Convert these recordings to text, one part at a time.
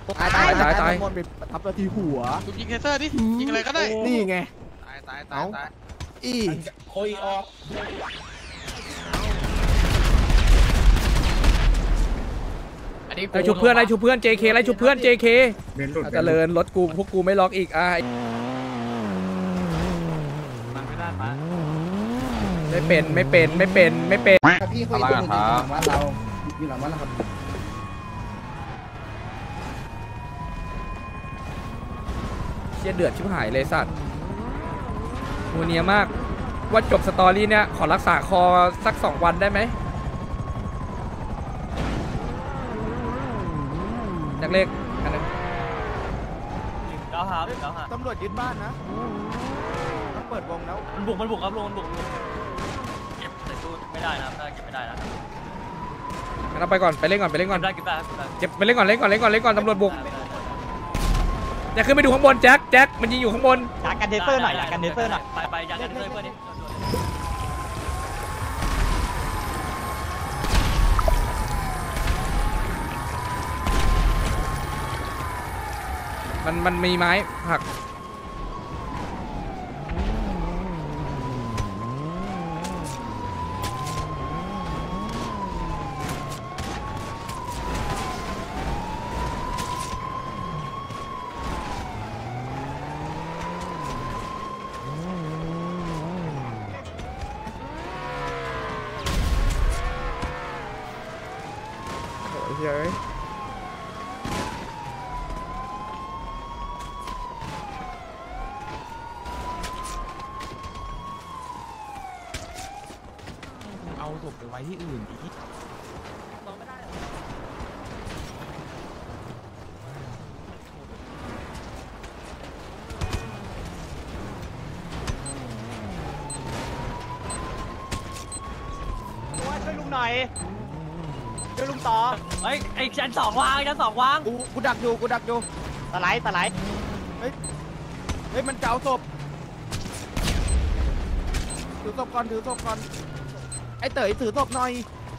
ตายหมดไปทับตัวทีหัวยิงเทเซอร์ดิยิงอะไรก็ได้นี่ไงตายอีโคยออกไล่ชุบเพื่อน JK ไล่ชุบเพื่อน JK เจริญรถกูพวกกูไม่ล็อกอีกไม่เป็นพี่คุยกันหลังบ้านเราอยู่หลังบ้านเราครับเชี่ยเดือดชิบหายเลยสัตว์มูเนียมากว่าจบสตอรี่เนี่ยขอรักษาคอสัก2 วันได้ไหมจากเลขอันนึง 195ตำรวจยึดบ้านนะต้องเปิดวงแล้วมันบุกครับลุงมันบุกเก็บใส่ตู้ไม่ได้นะเก็บไม่ได้นะงั้นเราไปก่อนไปเล่นก่อนเก็บไปเล่นก่อนตำรวจบุกอย่าขึ้นไปดูข้างบนแจ็คมันยิงอยู่ข้างบนอยากกันเทเซอร์หน่อยไปอยากกันเทเซอร์เพื่อนดิมันมีไม้ผักเฮ้ยเอาศพไปไว้ที่อื่นอีกช่วยลุงหน่อยช่วยลุงต่อไอ้ชั้น2วางกูดักอยู่ตะไลเฮ้ยมันเจ้าศพถือศพก่อนไอ้เต๋ยถือศพหน่อย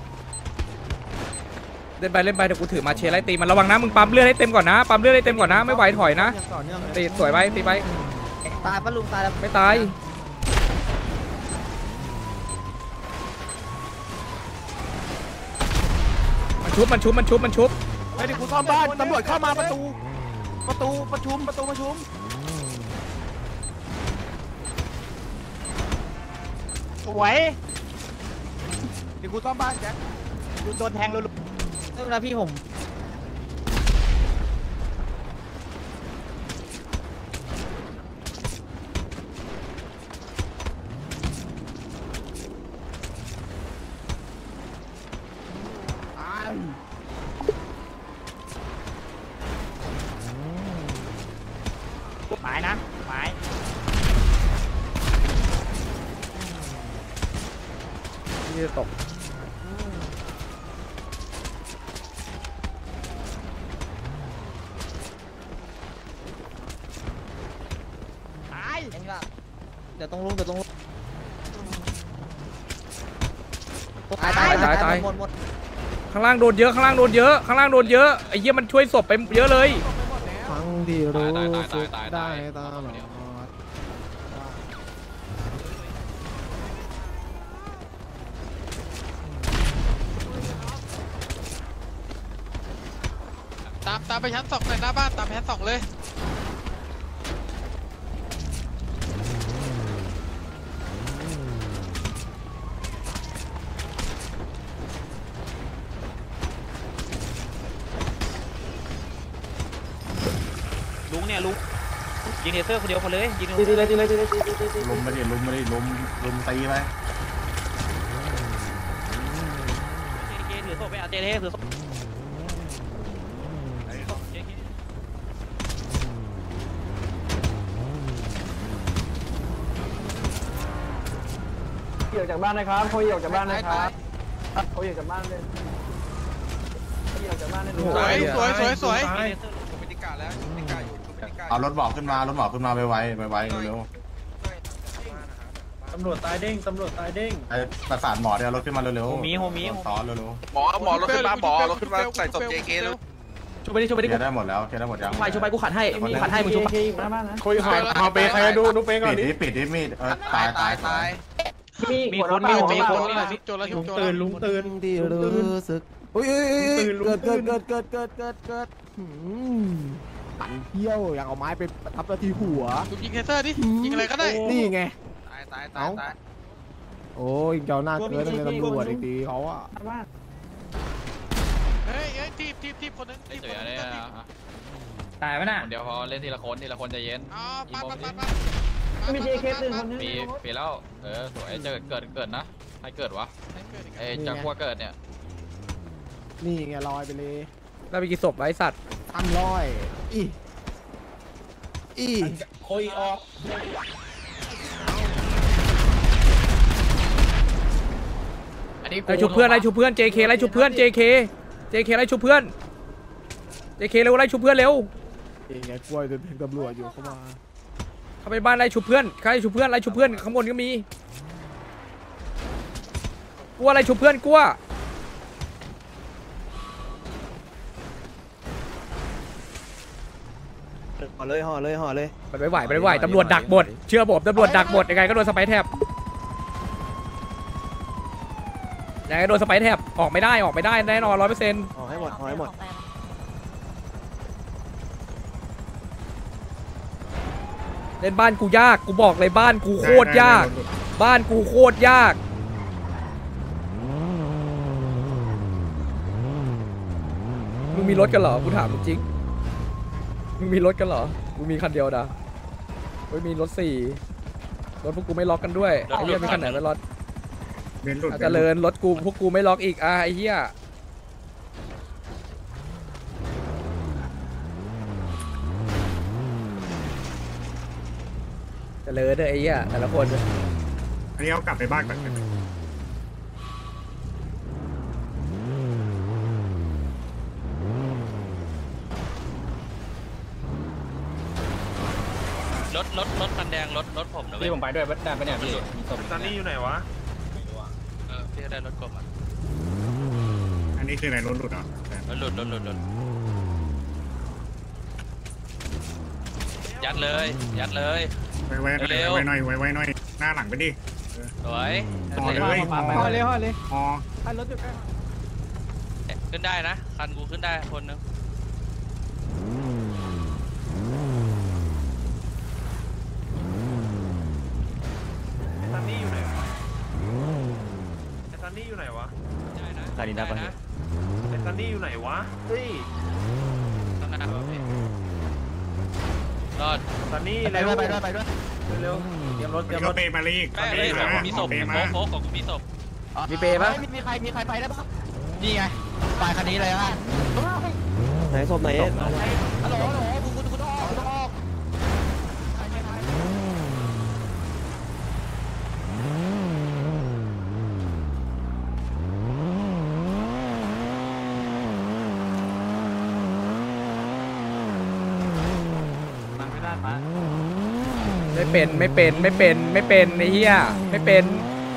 เล่นไปเดี๋ยวกูถือมาเชไล่ตีมันระวังนะมึงปั๊มเลือดให้เต็มก่อนนะไม่ไหวถอยนะตีสวยไปตีไปตายปะลุงตายแล้วไม่ตายมันชุบไอ้ดิกูซ่อมบ้านตำรวจเข้ามาประตูประชุมสวยเดี๋ยวกูซ่อมบ้านแจ็คโดนแทงลุงนะพี่ผมหมายนะที่จะตกตายเดี๋ยวต้องลุกตายหมดข้างล่างโดนเยอะไอ้เหี้ยมันช่วยศพไปเยอะเลยทั้งที่รู้สึกได้ตลอดตามไปชั้น2เลยหน้าบ้านตามไปชั้น2เลยลุงยิงเทเซอร์คนเดียวเลยยิงลุมไม่ได้ลุมตีไหมถือศพไปเอาเจเทถือศพออกจากบ้านนะครับเขาออกจากบ้านนะครับเขาออกจากบ้านเลยออกจากบ้านเลยสวยเอารถบอกขึ้นมาไวเร็วตำรวจตายเด้งไอ้ประสานหมอเดี๋ยวรถขึ้นมาเร็วโฮมีซ้อนเร็วหมอรถขึ้นมาใส่ศพ JK เร็วชุบไปดิชุบไปดิเคลียร์ได้หมดแล้วเคลียร์ได้หมดยังชุบไปกูขัดให้กูขัดให้มึงชุบเคหน้าบ้านนะคุยหอเปใครดูเปก่อนดิปิดดิมีดตายมีคนมีคนมีคนโจรแล้วโจรลุงตื่นที่รู้สึกอุ้ยเกิดปั่นเที่ยวอย่างเอาไม้ไปทับทีหัวชุบยิงเคเซอร์ดิยิงอะไรก็ได้นี่ไงตายโอ้ยเจ้าหน้าเกินเลยตำรวจดีเขาอะบ้านเฮ้ยทีบคนนึงทีบคนนึงตายไหมน่ะเดี๋ยวพอเล่นทีละคนใจเย็นอ๋อปัดมีเจเคส1คนนึงปีแล้วสวยจะเกิดนะให้เกิดวะจะขั้วเกิดเนี่ยนี่ไงลอยไปเลยเราไปกี่ศพไอ้สัตว์ 300อีโคยออกอันนี้ไล่ชุบเพื่อนไล่ชุบเพื่อน JK ไล่ชุบเพื่อน JK ไล่ชุบเพื่อน JK เร็วไล่ชุบเพื่อนเร็วนี่ไงกล้วยเป็นตำรวจอยู่เข้ามาเข้าไปบ้านไล่ชุบเพื่อนใครไล่ชุบเพื่อนไล่ชุบเพื่อนข้างบนก็มีกลัวไล่ชุบเพื่อนกลัวห่อเลยไปไม่ไหวตำรวจดักหมดเชื่อผมตำรวจดักหมดยังไงก็โดนสไปร์แท็บยังไงก็โดนสไปร์แท็บออกไม่ได้แน่นอน 100% ห่อให้หมดเล่นบ้านกูยากกูบอกเลยบ้านกูโคตรยากมึงมีรถกันเหรอกูถามจริงมึงมีรถกันเหรอกูมีคันเดียวนะมีรถ4รถพวกกูไม่ล็อกกันด้วยไอ้เหี้ยมีคันไหนไม่ล็อกอาจจะเลินรถกูพวกกูไม่ล็อกอีกไอ้เหี้ยจะเลินเด้อไอ้เหี้ยแต่ละคนอันนี้เอากลับไปบ้านก่อนรถคันแดงรถผมนะพี่ผมไปด้วยได้ปะเนี่ยพี่มีศพตอนนี้อยู่ไหนวะพี่ได้รถกบอ่ะอันนี้คือไหนรถหลุดเหรอหลุดยัดเลยไว้หน่อยหน้าหลังไปดิสวยห่อเลยห่อเลยห่อให้รถอยู่ใกล้ขึ้นได้นะคันกูขึ้นได้คนนึงซันนี่อยู่ไหนวะซันนี่อยู่ไหนวะคันนี้ได้ปะซันนี่อยู่ไหนวะเฮ้ยต้องได้ปะพี่รอดซันนี่ไปด้วยเตรียมรถเปย์มาลีกแม่เลยของกูมีศพโค้กของกูมีศพมีเปย์ปะมีใครไปได้ปะนี่ไงไปคันนี้เลยฮะไหนศพไหนฮัลโหลคุณออกไม่เป็นไอ้เหี้ยไม่เป็น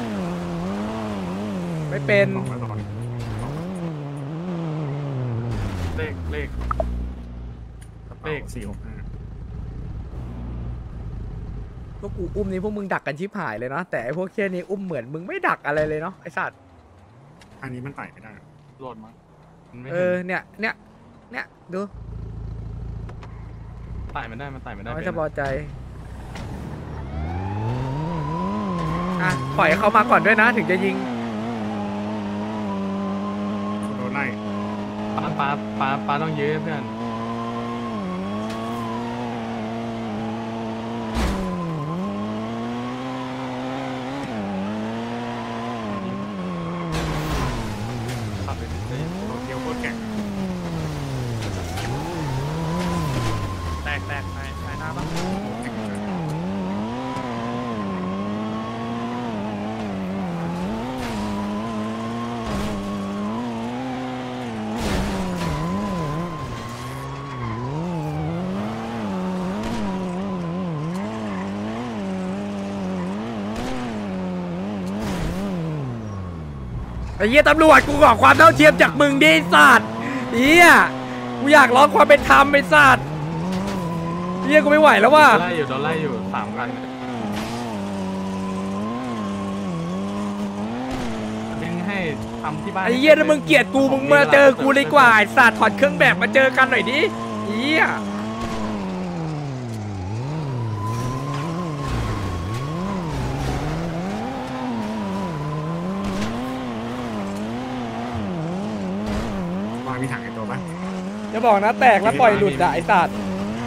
เลข465 พวกกูอุ้มนี้พวกมึงดักกันชิบหายเลยนะแต่ไอ้พวกเชี่ยนี้อุ้มเหมือนมึงไม่ดักอะไรเลยเนาะไอ้สัตว์อันนี้มันไต่ไม่ได้โหลดมั้งเนี่ยดูไต่มันได้ไม่สบายใจอ่ะปล่อยเขามาก่อนด้วยนะถึงจะยิงโดนไล่ป้าต้องยื้อเพื่อนรถเดียวโคตรแข็งแตกภายหน้าบ้างไอ้เหี้ยตำรวจกูขอความเท่าเทียมจากมึงดิสัตว์เหี้ยกูอยากร้องความเป็นธรรมไอ้สัตว์เฮียกูไม่ไหวแล้วว่ะไล่อยู่โดนไล่อยู่3 กันดึงให้ทำที่บ้านไอ้เหี้ยถ้ามึงเกลียดกูมึงมาเจอกูเลยกว่าไอ้สัตว์ถอดเครื่องแบบมาเจอกันหน่อยดิเหี้ยวางมีถังไอตัวปะจะบอกนะแตกแล้วปล่อยหลุดอะไอ้สัตว์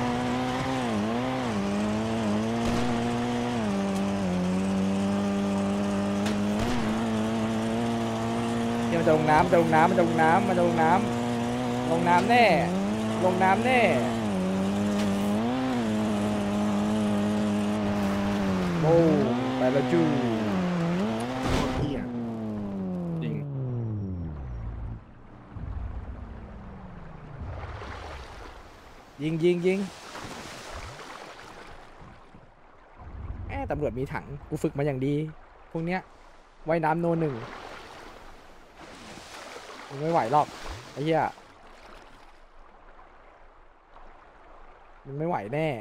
เดี๋ยวมันจะลงน้ำมันจะลงน้ำมันจะลงน้ำมันจะลงน้ำลงน้ำแน่ลงน้ำแน่โอ้ไปแล้วจู้จริงยิงตำรวจมีถังกูฝึกมาอย่างดีพวกเนี้ยว่ายน้ำโน1มึงไม่ไหวหรอกไอ้เหี้ยมึงไม่ไหวแน่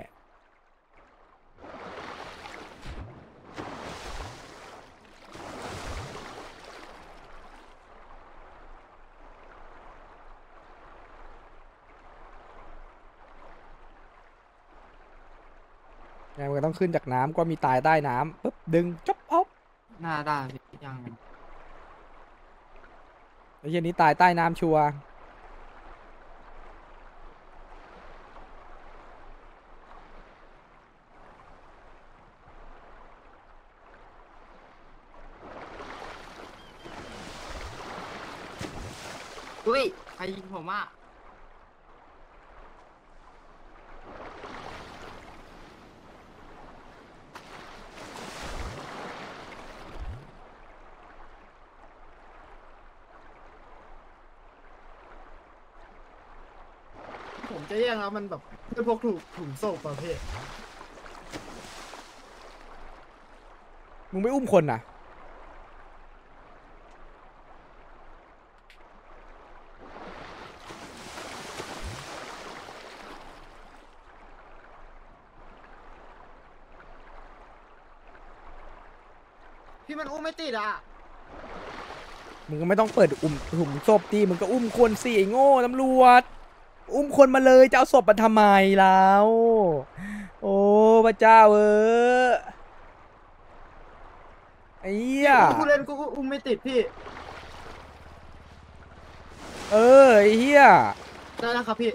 ไงมันก็ต้องขึ้นจากน้ำก็มีตายใต้น้ำปุ๊บดึงจ๊อบอ๊อบหน้าได้ยังไอ้เหี้ยนี้ตายใต้น้ำชัวร์อุ้ยใครยิงผมอ่ะผมจะแย่งแล้วมันแบบเป็นพวกถุงโซ่ประเภทมึงไม่อุ้มคนน่ะพี่มันอุ้มไม่ติดอ่ะมึงก็ไม่ต้องเปิดอุ้มถุงศพดิมึงก็อุ้มคนสิไอ้โง่ตำรวจ อุ้มคนมาเลยจะเอาศพมาทำไมแล้วโอ้พระเจ้าไอ้เหี้ยกูเล่นกูอุ้มไม่ติดพี่ไอ้เหี้ยได้แล้วครับพี่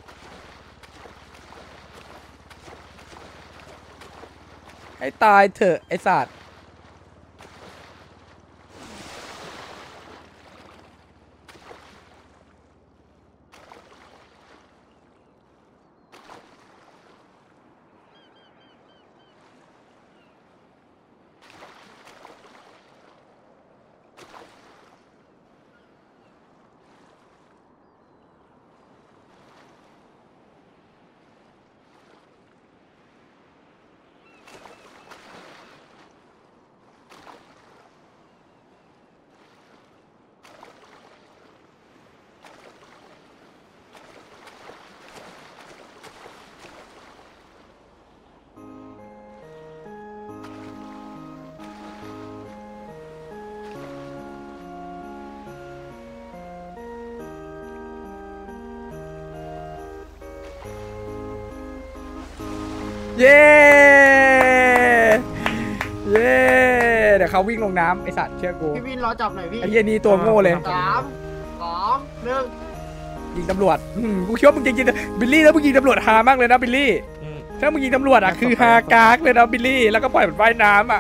ให้ตายเถอะไอ้สัตว์เย้เย้เดี๋ยวเขาวิ่งลงน้ำไอสัตว์เชื่อกูพี่วินรอจับหน่อยพี่ไอ้เหี้ยนี่ตัวโง่เลย 3 2 1 ยิงตำรวจกูคิดว่ามึงจะยิงบิลลี่แล้วมึงยิงตำรวจฮามากเลยนะบิลลี่ถ้ามึงยิงตำรวจอ่ะคือฮากากเลยนะบิลลี่แล้วก็ปล่อยมันว่ายน้ำอ่ะ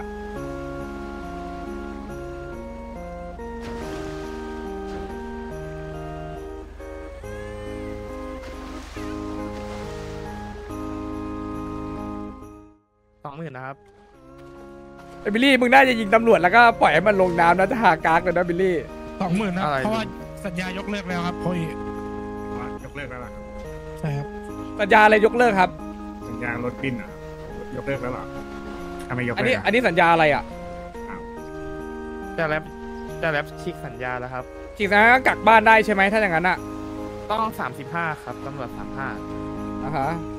20,000นะครับไอ้บิลลี่มึงน่าจะยิงตำรวจแล้วก็ปล่อยให้มันลงน้ำนะจะหากากเลยนะบิลลี่ 20,000นะเพราะว่าสัญญายกเลิกแล้วครับพ่อยยกเลิกแล้วเหรอครับใช่ครับสัญญาอะไรยกเลิกครับสัญญารถบินอ่ะยกเลิกแล้วเหรอทำไมยกอันเลินี้กอันนี้สัญญาอะไรอ่ะจะแรปฉีกสัญญาแล้วครับจริงนะกักบ้านได้ใช่ไหมถ้าอย่างนั้นอ่ะต้อง35ครับตำรวจ35 อ่ะฮะ